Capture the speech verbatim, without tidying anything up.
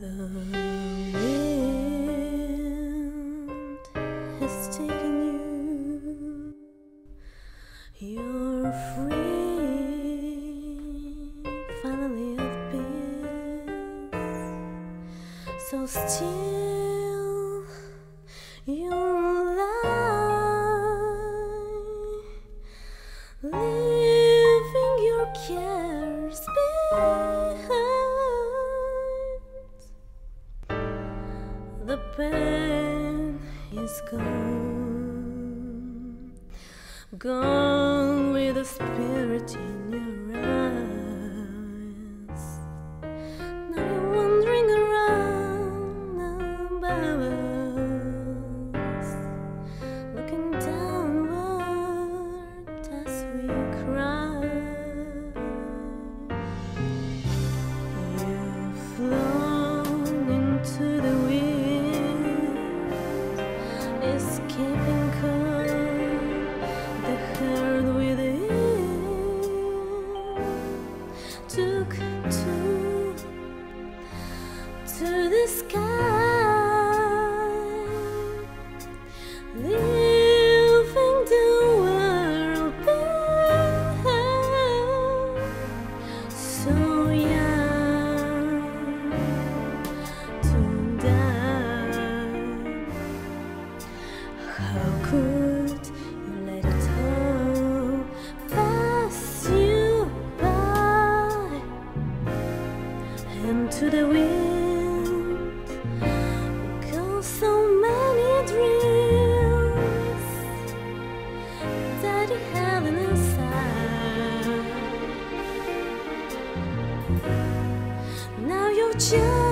The wind has taken you. You're free, finally at peace. So still you're alive, leaving your cares behind. The pain is gone, gone with the spirit in your eyes. Now you're wandering around above us, looking downward as we cry. You've flown into the wind, escaping cold, the hurt within took to to the sky, leaving the world behind. So young to die. How could you let it all pass you by? And to the wind go so many dreams that you held inside. Now you're just